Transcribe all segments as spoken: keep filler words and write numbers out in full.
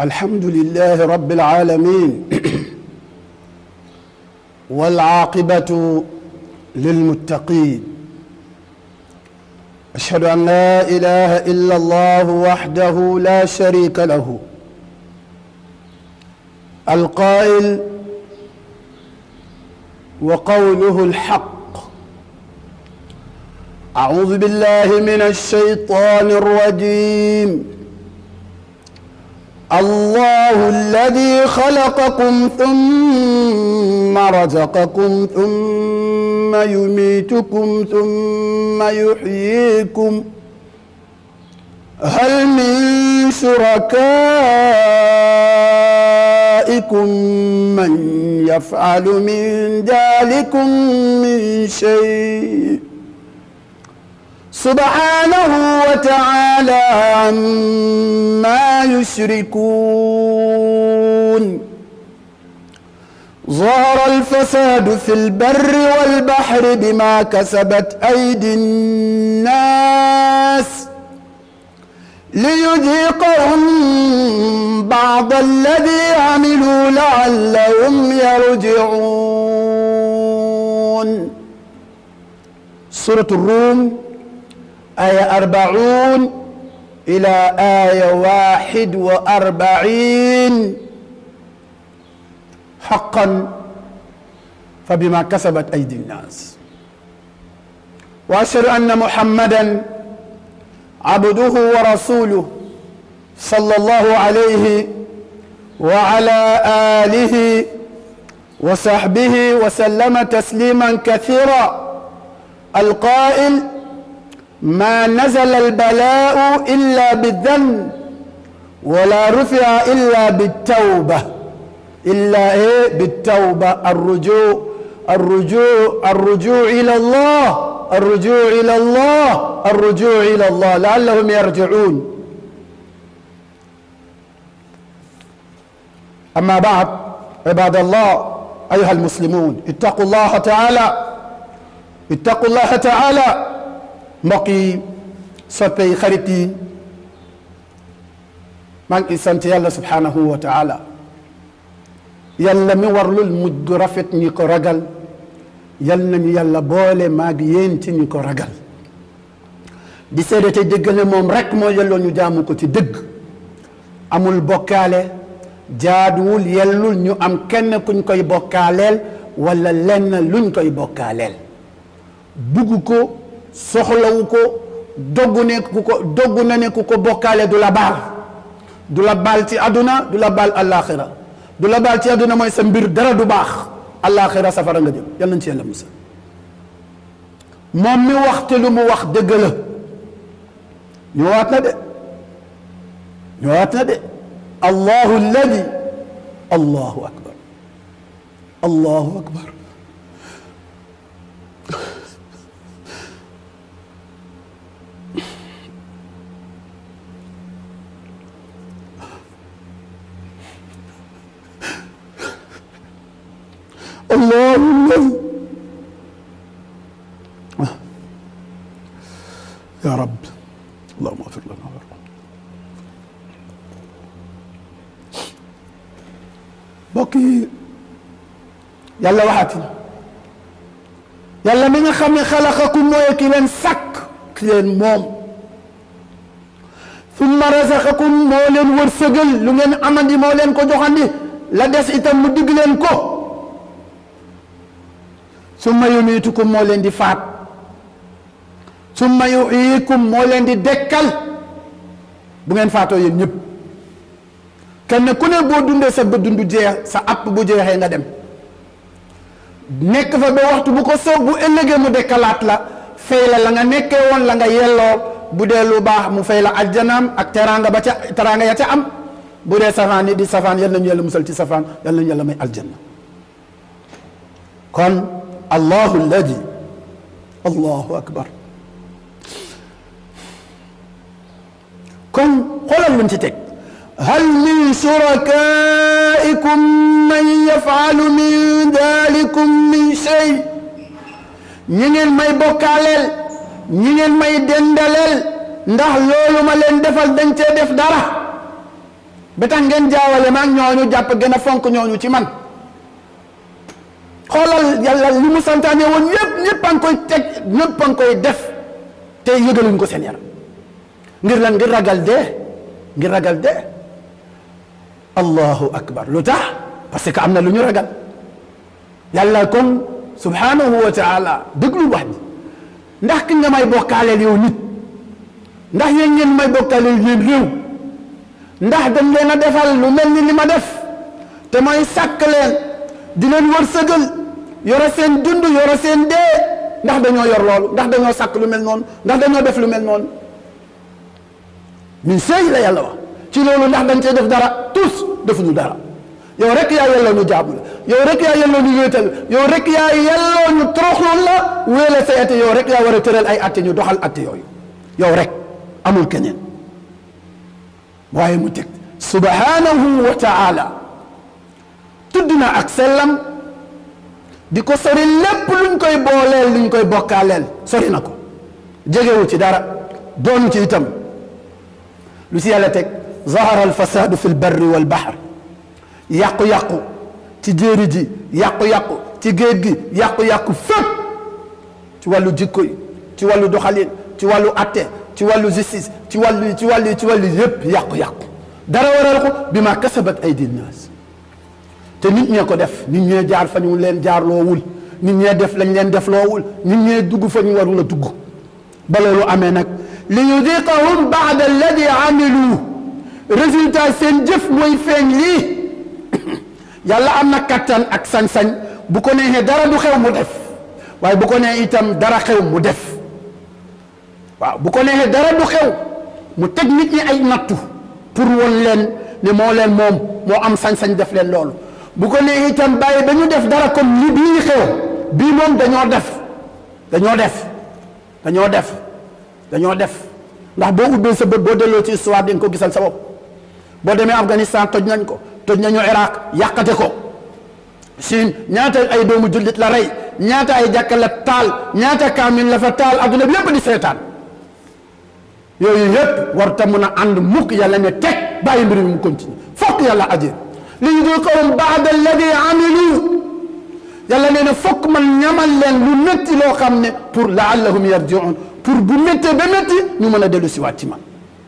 الحمد لله رب العالمين والعاقبة للمتقين. أشهد أن لا إله إلا الله وحده لا شريك له القائل وقوله الحق. أعوذ بالله من الشيطان الرجيم. الله الذي خلقكم ثم رزقكم ثم يميتكم ثم يحييكم هل من شركائكم من يفعل من ذلكم من شيء سبحانه وتعالى عما يشركون. ظهر الفساد في البر والبحر بما كسبت أيدي الناس ليذيقهم بعض الذي عملوا لعلهم يرجعون. سورة الروم آية أربعون إلى آية واحد وأربعين. حقا فبما كسبت أيدي الناس. وأشهد أن محمدا عبده ورسوله صلى الله عليه وعلى آله وصحبه وسلم تسليما كثيرا. القائل: ما نزل البلاء إلا بالذنب ولا رفع إلا بالتوبة إلا إيه بالتوبة. الرجوع الرجوع الرجوع إلى الله الرجوع إلى الله الرجوع إلى الله لعلهم يرجعون. أما بعد، عباد الله أيها المسلمون، اتقوا الله تعالى اتقوا الله تعالى. mbokk yi soppe yi xarit yi maa ngi sant yàlla subhanahu wa taala, yàlla mi warlul mujj gu rafet ñi ko ragal. yal nañu yàlla boole maag yéen ci ñi ko ragal. di seede te dëgg ne moom rek moo yelloo ñu jaamu ko ci dëgg, amul bokkaale, jaaduwul yellul ñu am kenn kuñ koy bokkaaleel wala lenn luñ koy bokkaaleel. bugg ko, soxlawu ko, doggu ne ku ko doggu na ne ku ko bokkaale du la baal du la baal ci àdduna du la baal àllaaxira. du la baal ci àdduna mooy sa mbir dara du baax, àllaaxira safara nga jëm. yal nañ ci yàlla musa. moom mi wax te lu mu wax dëgg la. ñëwaat na de ñëwaat na de allahu alladi allahu akbar allahu akbar اللهم يا رب اللهم اغفر لنا وارحمنا. mbokk yi yàlla waxaati na, yàlla mi nga xam ne xalaqakum mooy ki leen sàkk ki leen moom. summa razaqakum moo leen wërsëgal lu ngeen amandi moo leen ko joxandi, la des itam mu digg leen ko. summa yumiitukum moo leen di faat. summa yuhyikum moo leen di dekkal bu ngeen faatoo yéen ñëpp. kenn ku ne boo dundee sa ba dundu jeex, sa app bu jeexee nga dem nekk fa ba waxtu bu ko soog bu ëllëgee mu dekkalaat la, fay la la nga nekkee woon la nga yelloo. bu dee lu baax mu fay la aljanaam ak teraanga ba ca teraanga ya ca am. bu dee safaan yi di safaan, yal nañu yàlla musal ci safaan, yal nañu yàlla may aljanna. kon allahu alladi allahu akbar. kon xoolal luñ ci teg. hal min shurakaikum man yafalu min dalikum min shay. ñi ngeen may bokkaaleel, ñi ngeen may dendaleel, ndax loolu ma leen defal dañ cee def dara. ba tax ngeen jaawale maag ñooñu jàpp gën a fonk ñooñu ci man xoolal yàlla li mu santaane woon ñëpp ñëpp a ngi koy teg ñëpp a ngi koy def te yëgaluñ ko seen yaram ngir lan ngir ragal dee ngir ragal dee allahu akbar lu tax parce que am na lu ñu ragal yàlla kon subhanahu wa taala déglu wax bi ndax ki nga may bokkaaleel yow nit ndax yéen ngeen may bokkaaleel yéen réew ndax dañ leen a defal lu mel ni li ma def te mooy sàkk leen di leen wërsëgal yore seen dund yore seen dee ndax dañoo yor loolu ndax dañoo sàkk lu mel noonu ndax dañoo def lu mel noonu min sey la yàlla wax ci loolu ndax dañ cee def dara tous defuñu dara yow rek yaa yelloo ñu jaamu la yow rek yaa yelloo ñu wéetal yow rek yaa yelloo ñu toroxloon la wéele say atte yow rek yaa war a tëral ay atte ñu doxal atte yooyu yow rek amul keneen waaye mu teg subhanahu wa taala tudd na ak sellam di ko sori lépp luñ koy booleel luñ koy bokkaaleel sori na ko jegewu ci dara doonu ci itam lu si yàlla teg zahara alfasadu fi lbarri walbahr yàqu-yàqu ci jéeri ji yàqu-yàqu ci géej gi yàqu-yàqu fépp ci wàllu jikko yi ci wàllu doxalin ci wàllu atte ci wàllu justice ci wàllu ci wàllu ci wàllu yépp yàqu-yàqu dara waral ko bi ma kasabat aydi nnaas te nit ñee ko def nit ñee jaar fa ñu leen jaar loowul nit ñee def lañ leen def loowul nit ñee dugg fa ñu warul a dugg ba loolu amee nag li yudiqahum baada alladi amilu résultat seen jëf mooy feeñ lii yàlla am na kattan ak sañ-sañ bu ko neexee dara du xew mu def waaye bu ko neexee itam dara xew mu def waaw bu ko neexee dara du xew mu teg nit ñi ay nattu pour won leen ne moo leen moom moo am sañ-sañ def leen loolu bu ko neexee itam bàyyi ba ñu def dara comme li bii xew bii moom dañoo def dañoo def dañoo def dañoo def ndax boo ubbee sa bët boo delloo ci histoire di nga ko gisal sa bopp boo demee Afghanistan toj nañ ko toj nañu Iraq yàqate ko Chine ñaata ay doomu jullit la rey ñaata ay jàkka la taal ñaata kaamil la fa taal adduna bi lépp di seetaan yooyu yëpp war ta mun a ànd mukk yàlla ne teg bàyyi mbir mi mu continue fokk yàlla ajir li yudiqahum baada alladi amilu yàlla nee na fokk man ñamal leen lu métti loo xam ne pour laallahum yarjiun pour bu méttee ba métti ñu mën a dellu si waat ci man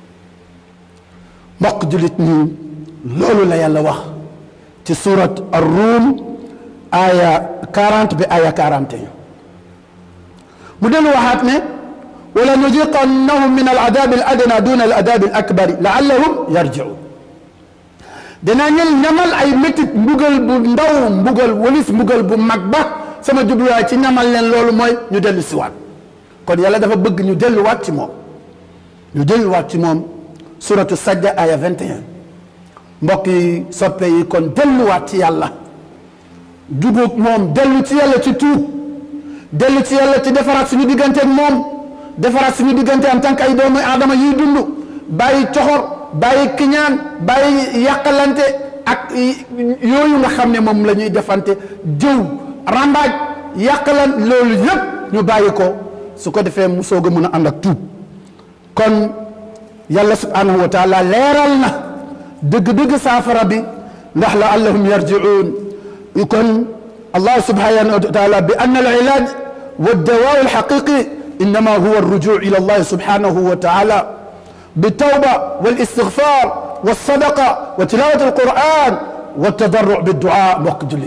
mbokk jullit ñi loolu la yàlla wax ci surat ar-Rum aya quarante bi aya quarante et un mu dellu waxaat ne wala nudiqannahum min al-adabi al-adna duna al-adabi al-akbari laallahum yarjiun danaa ñel ñamal ay métit mbugal bu ndaw mbugal walis mbugal bu mag ba sama jubluwaay ci ñamal leen loolu mooy ñu dellu si waat kon yàlla dafa bëgg ñu delluwaat ci moom ñu delluwaat ci moom suratu sajda aya vingt et un mbokk yi soppe yi kon delluwaat ci yàlla jubóog moom dellu ci yàlla ci tuub dellu ci yàlla ci defaraat suñu diggante ak moom defaraat suñu diggante en tant que ay doomu aadama yuy dund bàyyi coxor bàyyi kiñaan bàyyi yàqalante ak yooyu nga xam ne moom la ñuy defante jëw rambaaj yàqalan loolu yépp ñu bàyyi ko su ko defee mu soog a mën a ànd ak tuub kon yàlla subhanahu wa taala leeral na dëgg-dëgg saafara bi ndax la allahum yarjiun kon allah subhanahu wa taala bi anna al ilaaj wa dawaa al haqiqi innama huwa arrujuu ila allah subhanahu wa taala بالتوبة والاستغفار والصدقة وتلاوة القرآن والتضرع بالدعاء mbokk jullit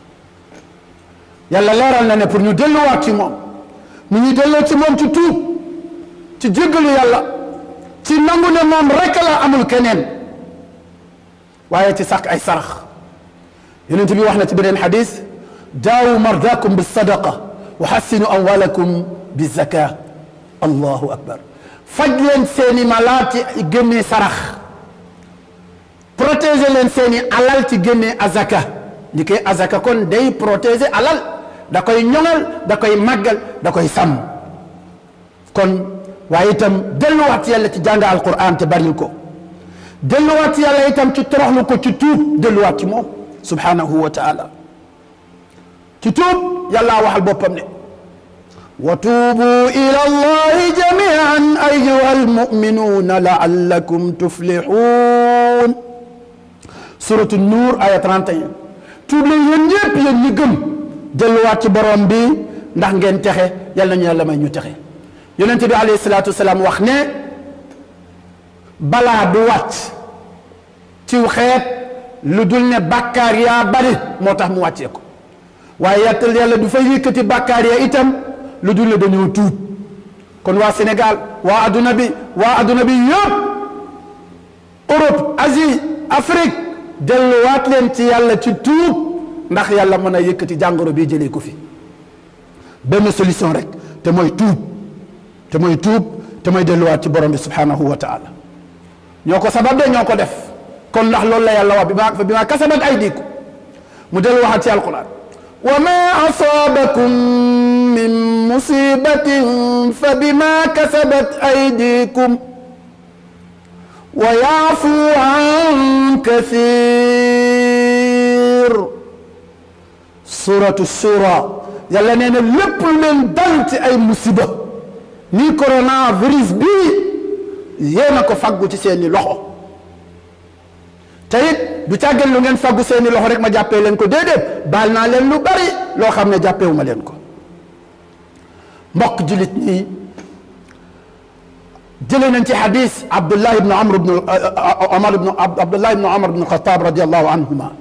yàlla leeral na ne pour ñu delluwaat ci moom mu ñu delloo ci moom ci tuub ci jéggalu yàlla ci nangu ne moom rek la amul keneen waaye ci sàkk ay sarax yonent bi wax na ci beneen xadis daawu mardaakum bisadaqa wa xassinu amwalakum bizaka allahu akbar faj leen seeni malaat ci génnee sarax protéger leen seeni alal ci génnee azaka li koy azaka kon day protéger alal da koy ñoŋal da koy màggal da koy sàmm kon waaye itam delluwaat yàlla ci jàng alquran te baril ko delluwaat yàlla itam ci toroxlu ko ci tuub delluwaat ci moom subhanahu wa taala ci tuub yàlla waxal boppam ne وتوبوا إلى الله جميعا أيها المؤمنون لعلكم تفلحون suratu nuur aya trente et un tuub leen yéen ñëpp yéen ñi gëm delluwaat ci borom bi ndax ngeen texe yàlla nañu yàlla may ñu texe yonente bi alayhi salaatu wasalaam wax ne balaa du wàcc ciw xeet lu dul ne bàkkaar yaa bari moo tax mu wàccee ko waaye yàttal yàlla du fay yëkkati bàkkaar ya itam lu dul ne dañoo tuub kon waa Sénégal waa adduna bi waa adduna bi yëpp Europe Asie Afrique delluwaat leen ci yàlla ci tuub ndax yàlla mën a yëkkati jàngoro bi jëlee ko fi benn solution rek te mooy tuub te mooy tuub te mooy delluwaat ci borom bi subhanahu wa taala ñoo ko sabab de ñoo ko def kon ndax loolu la yàlla wax bi ma bi ma kasabat aydikum mu dellu waxaat ci alquran wa ma asabakum min musibatin fa bima kasabat aydikum wa yaafu an kathir suratu shura yàlla nee na lépp lu leen dal ci ay musiba ni coronavirus bii yéen a ko faggu ci seeni loxo te it du càggeen lu ngeen faggu seeni loxo rek ma jàppee leen ko déedéet baal naa leen lu bari loo xam ne jàppewu ma leen ko mbokk jullit ñi jëlee nañ ci xadis Abdullah ibn Amr ibn Omar ibn Abdullah ibn Omar ibn Xataab radiyallahu anhuma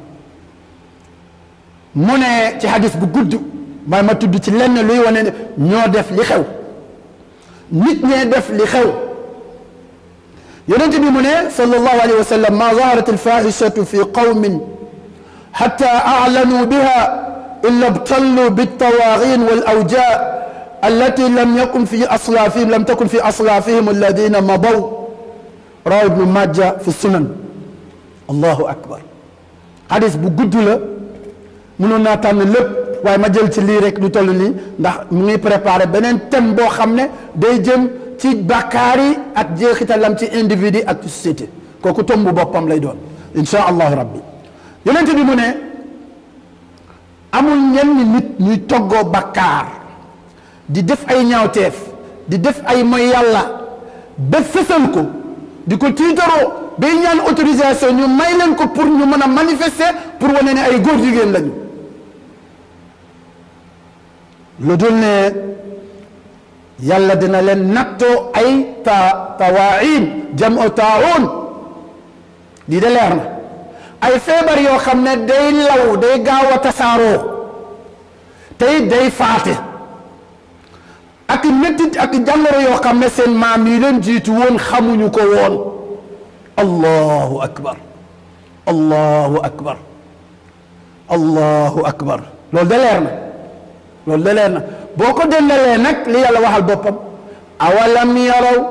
mu ne ci xadis bu gudd mooy ma tudd ci lenn luy wane ne ñoo def li xew nit ñee def li xew yonent bi mu ne sallallahu alayhi wa sallam ma zaharat alfahishatu fi qawmin hatta a'lanu biha illa ibtallu bittawaghin wal awja allati lam yakun fi aslafihim lam takun fi aslafihim alladina madaw rawahu ibnu Majah fi sunan allahu akbar hadis bu gudd la mënoon naa tànn lépp waaye ma jël ci lii rek lu toll nii ndax mu ngi préparé beneen thème boo xam ne day jëm ci bàkkaar yi ak jeexitalam ci individu ak ci société kooku tombu boppam lay doon insha allahu rabbi yonent bi mu ne amul ñenn nit ñuy toggoo bàkkaar di def ay ñaawteef di def ay moy yàlla ba fësal ko di ko tiitaroo bay ñaan autorisation ñu may leen ko pour ñu mën a manifester pour wane ne ay góor jigéen lañu lu dul ne yàlla dina leen nattoo ay ta tawain jamu taawun lii de leer na ay feebar yoo xam ne day law day gaaw a tasaaroo tey day faate ak mettit ak jàngoro yoo xam ne seen maam yi leen jiitu woon xamuñu ko woon allahu akbar allahu akbar allahu akbar loolu de leer na loolu de leer na boo ko dendalee nag li yàlla waxal boppam awalam yaraw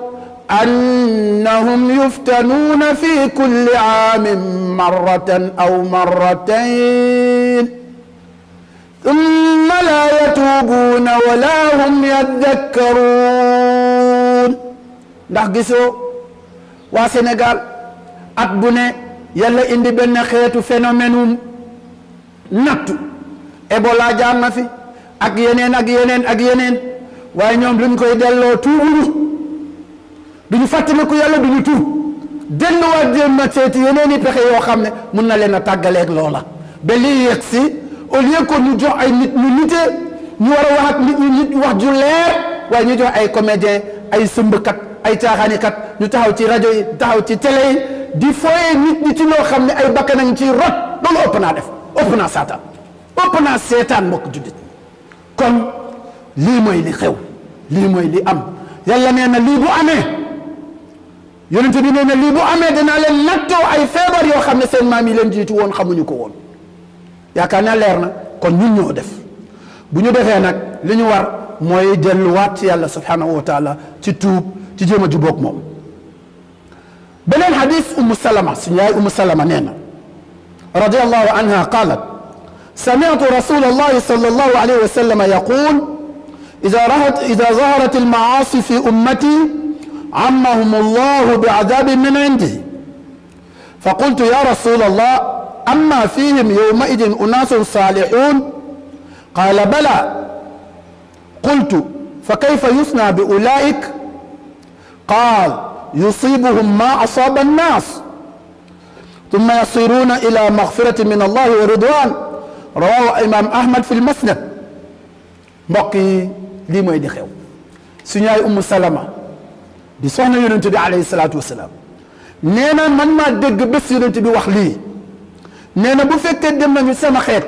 annahum yuftanuuna fi kulli aamin marratan aw marratayn thumma laa yatuubuuna wala hum yaddakkaruun ndax gisoo waa Sénégal at bu ne yàlla indi benn xeetu phénomène nattu Ebola jaar na fi ak yeneen ak yeneen ak yeneen waaye ñoom luñ koy delloo tuubuñu duñu fàttaliku yàlla duñu tuub delluwaat jéem a seeti yeneen i pexe yoo xam ne mun na leen a tàggaleeg loola ba lii yegg si au lieu que ñu jox ay nit ñu nitee ñu war a wax ak nit ñu nit wax ju leer waaye ñu jox ay comédien ay sëmbkat ay caaxaanikat ñu taxaw ci rajo yi taxaw ci télé yi di fooyee nit ñi ci loo xam ne ay bakkan nañ ci rot loolu ëpp naa def ëpp naa saataan ëpp naa seetaan mbokk juddit kon lii mooy li xew lii mooy li am yàlla nee na lii bu amee yonent bi nee na lii bu amee danaa leen nattoo ay feebar yoo xam ne seen maam yi leen jiitu woon xamuñu ko woon yaakaar naa leer na kon ñun ñoo def bu ñu defee nag li ñu war mooy delluwaat ci yàlla subhanahu wa taala ci tuub ci jéem a jubóog moom beneen xadis umu salama suñu yaay umu salama nee na radiyallahu anha qalat سمعت رسول الله صلى الله عليه وسلم يقول إذا رهت إذا ظهرت المعاصي في أمتي عمهم الله بعذاب من عنده فقلت يا رسول الله أما فيهم يومئذ أناس صالحون قال بلى قلت فكيف يصنع بأولئك قال يصيبهم ما أصاب الناس thumma yasiruna ila maghfirati min allahi wa ridwan rawahu imam ahmad fi lmasnad. mbokk yi lii mooy di xew. suñu yaay Ummu Salama di soxna yonent bi alayhi salaatu wasalaam nee na man maa dégg bés yonent bi wax lii nee na bu fekkee dem nañu sama xeet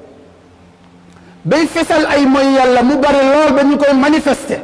bay fesal ay mooy yàlla mu bari lool ba ñu koy manifester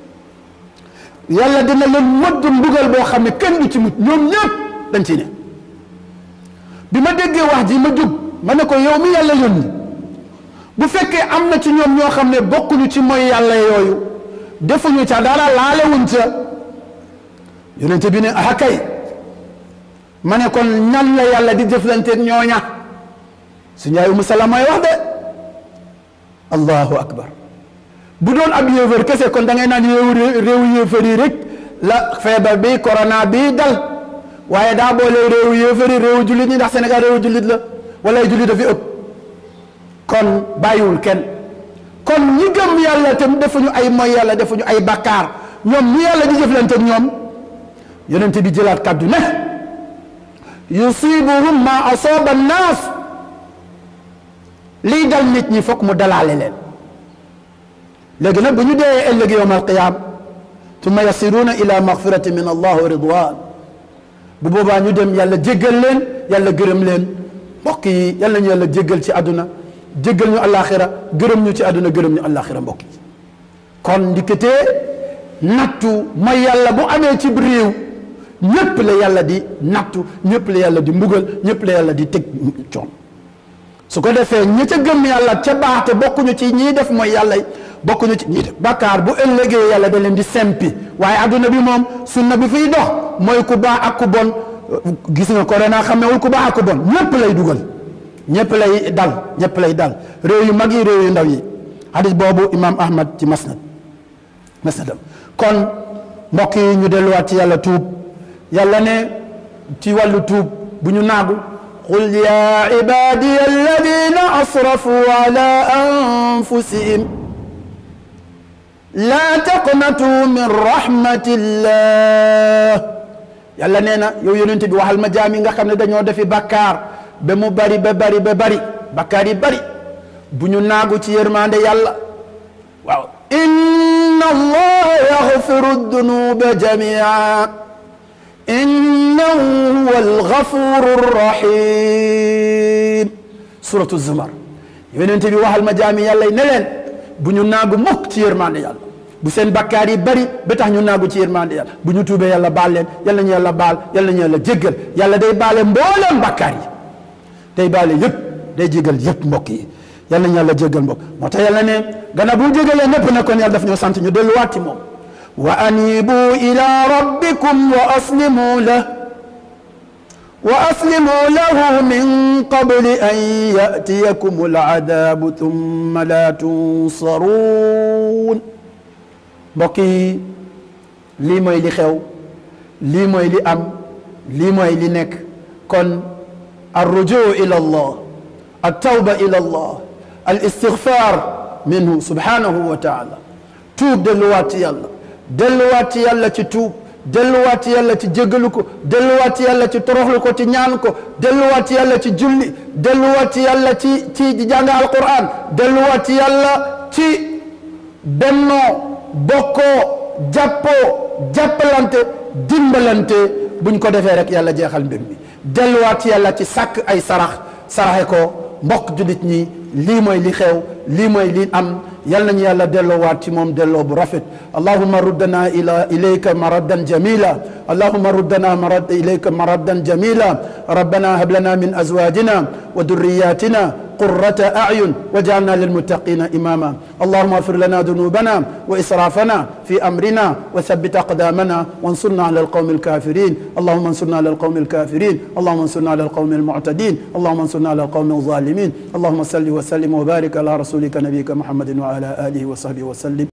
yàlla dina leen modd mbugal boo xam ne kenn du ci mucc ñoom ñëpp dañ ci ne. bi ma déggee wax ji ma jug ma ne ko yow mi yàlla yónni bu fekkee am na ci ñoom ñoo xam ne bokkuñu ci mooy yàlla yooyu defuñu ca dara laalewuñ ca yonent bi ne ah kay ma ne kon ñan la yàlla di jëflanteeg ñooña su ñaay Umu Salama mooy wax de allahu akbar. bu doon ab yéefar kese kon da ngay naan réew réewu yéefar yi rek la feebar bi corona bi dal waaye daa boole réewu yéefar yi réewu jullit ñi ndax Sénégal réewu jullit la wala ay jullit dafi ëpp kon bàyyiwul kenn. kon ñi gëm yàlla te defuñu ay mooy yàlla defuñu ay bakkaar ñoom ñi yàlla di jëflanteeg ñoom yonent bi jëlaat kàddu ne yusibuhum ma asaba annaas lii dal nit ñi fokk mu dalaale leen. léegi nag bu ñu dee ëllëg yawm alqiyaam tumma yasiruna ila maghfirati min allah wa ridwan bu boobaa ñu dem yàlla jéggal leen yàlla gërëm leen. mbokk yi yàlla ñu yàlla jéggal ci àdduna jéggal ñu àllaaxira gërëm ñu ci àdduna gërëm ñu àllaaxira. mbokk yi kon ndiketee nattu mooy yàlla bu amee ci réew ñëpp la yàlla di nattu ñëpp la yàlla di mbugal ñëpp la yàlla di teg coon. su ko defee ñi ca gëm yàlla ca baax te bokkuñu ci ñii def mooy yàlla bokkuñu ci ñii def bakkaar bu ëllëgee yàlla da leen di sempi. waaye adduna bi moom sunna bi fiy dox mooy ku baax ak ku bon. gis nga corona xamewul ku baax ak ku bon ñëpp lay dugal ñëpp lay dal ñëpp lay dal réew yu mag yi réew yu ndaw yi. hadis boobu imam ahmad ci masnad masnadam. kon mbokk yi ñu delluwaat ci yàlla tuub yàlla ne ci wàllu tuub bu ñu naagu qul ya ibadiya alladina asrafu ala anfusihim la taqnatu min rahmatillah. yàlla nee na yow yonent bi waxal ma jaam yi nga xam ne dañoo defi bakkaar ba mu bari ba bari ba bari bakkaar yi bari bu ñu naagu ci yërmande yàlla. waaw inna allaha yaxfiru dunuba jamia innahu huwa alxafuru rahim. suratu zumar yonent bi waxal ma jaam yi yàlla ne leen bu ñu naagu mukk ci yërmande yàlla bu seen bakkaar yi bari ba tax ñu naagu ci yërmande yàlla bu ñu tuubee yàlla baal leen yàlla ñu yàlla baal yàlla ñu yàlla jéggal yàlla day baale mbooleem bakkaar yi day baale yëpp day jéggal yëpp mbokk yi yàlla ñu yàlla jéggal mbokk moo tax yàlla ne gannaaw bu ñu jéggalee ñëpp ne kon yàlla daf ñoo sant ñu delluwaat ci moom. wa anibu ila rabbikum wa aslimu lahu wa aslimu lahu min qabli an yatiyakum aladabu thumma la tunsaruun. mbokk yi lii mooy li xew lii mooy li am lii mooy li nekk kon arrujuu ila allah altawba ila allah al istigfaar minhu subhanahu wa taala tuub delluwaat ci yàlla delluwaat ci yàlla ci tuub delluwaat ci yàlla ci jéggalu ko delluwaat ci yàlla ci toroxlu ko ci ñaan ko delluwaat ci yàlla ci julli delluwaat ci yàlla ci ci jàng alquran delluwaat ci yàlla ci bennoo bokkoo jàppoo jàppalante dimbalante buñ ko defee rek yàlla jeexal mbir mi delluwaat ci yàlla ci sàkk ay sarax saraxe ko mbokk jullit ñi lii mooy li xew lii mooy li am yal nañu yàlla delloowaat ci moom delloo bu rafet allahumma ruddana ila ilayka maraddan jamila allahumma ruddana marad ilayka maraddan jamila rabbana hab lana min azwajina wa durriyatina قرة أعين وجعلنا للمتقين إماما اللهم اغفر لنا ذنوبنا وإسرافنا في أمرنا وثبت أقدامنا وانصرنا على القوم الكافرين اللهم انصرنا على القوم الكافرين اللهم انصرنا على القوم المعتدين اللهم انصرنا على القوم الظالمين اللهم صل وسلم وبارك على رسولك نبيك محمد وعلى آله وصحبه وسلم